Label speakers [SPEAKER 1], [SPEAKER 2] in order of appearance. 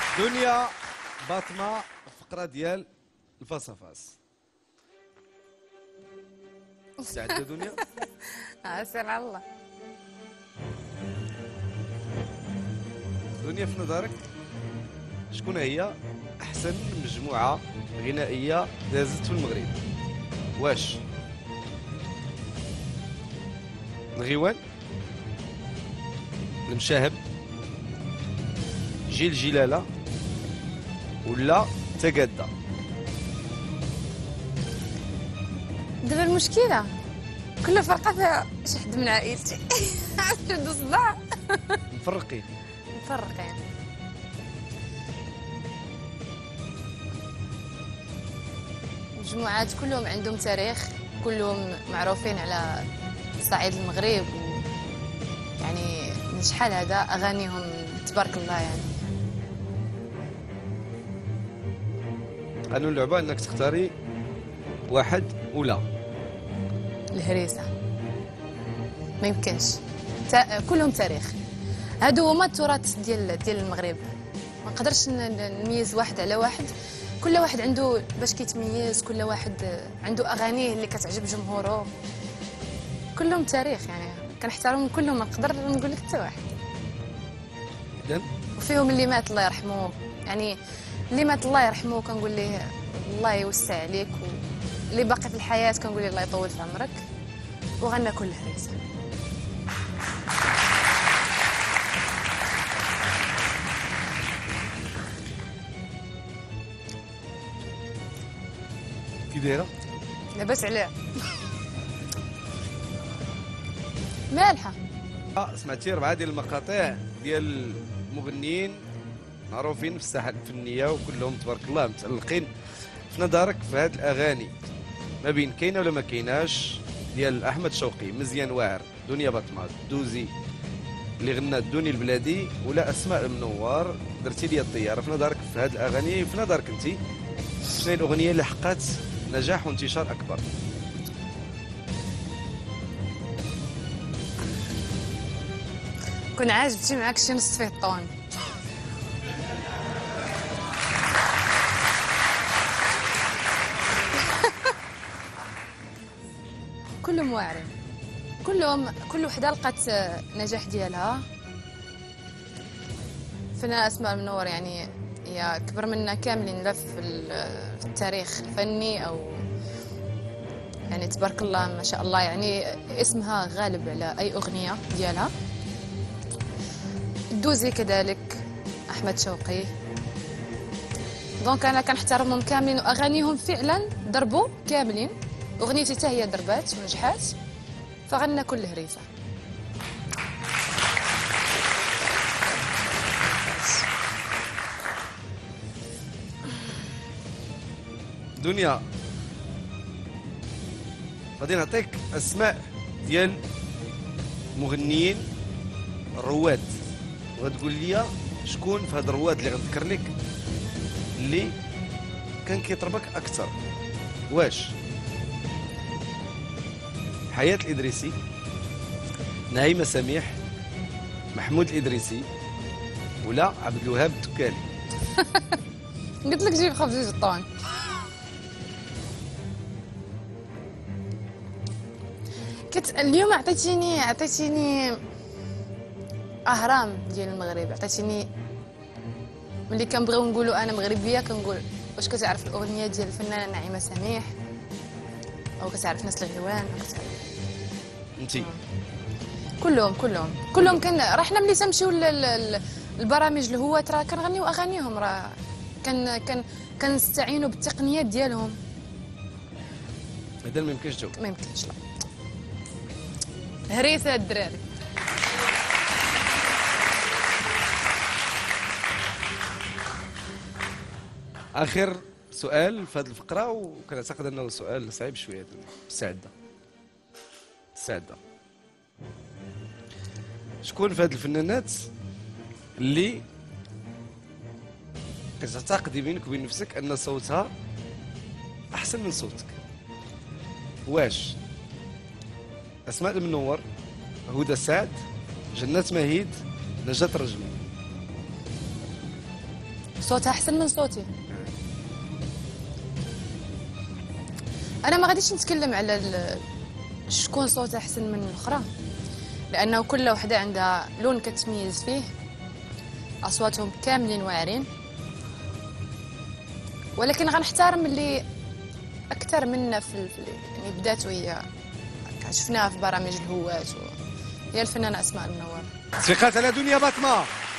[SPEAKER 1] دنيا باطمة فقرة ديال الفاصفاس. مستعدة دنيا؟
[SPEAKER 2] سير على الله.
[SPEAKER 1] دنيا في نظرك شكون هي أحسن مجموعة غنائية دازت في المغرب؟ واش الغيوان، المشاهب، جيل جلالة، ولا تقادة؟
[SPEAKER 2] دابا المشكله كل فرقه فيها شي حد من عائلتي. عنده صداع.
[SPEAKER 1] مفرقين.
[SPEAKER 2] مفرقين. مجموعات كلهم عندهم تاريخ، كلهم معروفين على صعيد المغرب، يعني من شحال هذا اغانيهم تبارك الله يعني.
[SPEAKER 1] قانون اللعبة انك تختاري واحد ولا
[SPEAKER 2] الهريسه ما يمكنش. كلهم تاريخ، هادو هما التراث ديال المغرب. ما نقدرش نميز واحد على واحد، كل واحد عنده باش كيتميز، كل واحد عنده اغانيه اللي كتعجب جمهوره. كلهم تاريخ يعني، كنحترم كلهم، ما نقدر نقول لك حتى واحد.
[SPEAKER 1] اذا
[SPEAKER 2] وفيهم اللي مات الله يرحمه، يعني اللي مات الله يرحمه كنقول ليه الله يوسع عليك، واللي باقي في الحياه كنقول ليه الله يطول في عمرك. وغنى كل هريسه.
[SPEAKER 1] كي دايره؟
[SPEAKER 2] لاباس عليها. مالحه.
[SPEAKER 1] سمعتي 4 ديال المقاطع ديال مغنيين معروفين في الساحه الفنيه وكلهم تبارك الله متألقين. في نظرك في هاد الاغاني ما بين كاينه ولا ما كايناش ديال احمد شوقي، مزيان واعر، دنيا باطمة، دوزي اللي غنات دوني البلادي، ولا اسماء المنور درتي لي الطياره؟ في نظرك في هاد الاغاني، في نظرك انت شنو هي الاغنيه اللي حققت نجاح وانتشار اكبر؟
[SPEAKER 2] كون عاجبتي معاك شي نص فيه الطون. كلهم واعرين، كل وحده لقات نجاح ديالها. فنانة اسماء المنور يعني هي كبر منا كاملين، لا في التاريخ الفني او يعني تبارك الله ما شاء الله، يعني اسمها غالب على اي اغنيه ديالها. دوزي كذلك، احمد شوقي. دونك انا كنحترمهم كاملين، واغانيهم فعلا ضربوا كاملين. اغنيتي حتى هي ضربات ونجحات، فغنى كل هريسه.
[SPEAKER 1] دنيا غادي نعطيك اسماء ديال مغنيين رواد، وغتقول لي شكون في هاد الرواد اللي غنذكر لك اللي كان كيطربك اكثر. واش حياة الإدريسي، نعيمة سميح، محمود الإدريسي، ولا عبد الوهاب التكالي؟
[SPEAKER 2] قلت لك جيب خبز الطون. اليوم عطيتيني اهرام ديال المغرب، عطيتيني ملي كنبغيو نقولوا انا مغربيه كنقول واش كتعرف الاغنيه ديال الفنانه نعيمه سميح، او كتعرف ناس الغيوان،
[SPEAKER 1] انتي؟
[SPEAKER 2] كلهم راه حنا ملي تنمشيو البرامج الهوات راه كنغنيو اغانيهم، راه كنستعينوا بالتقنيات ديالهم.
[SPEAKER 1] اذا ما يمكنش تجاوب.
[SPEAKER 2] ما يمكنش، لا. هريسه الدراري.
[SPEAKER 1] اخر سؤال في هذه الفقره، وكنعتقد انه سؤال صعيب شويه. سعده شكون في هذه الفنانات اللي كتعتقدي بينك وبين نفسك ان صوتها احسن من صوتك؟ واش اسماء المنور، هدى سعد، جنات مهيد، نجاة رجمي؟
[SPEAKER 2] صوتها احسن من صوتي. انا ما غاديش نتكلم على شكون صوتها احسن من الاخرى، لانه كل وحده عندها لون كتميز فيه، اصواتهم كاملين واعرين، ولكن غنحترم اللي اكثر منا يعني بدات وهي شفناها في برامج الهوات هي الفنانه اسماء المنور.
[SPEAKER 1] تصفيقات على دنيا باطمه.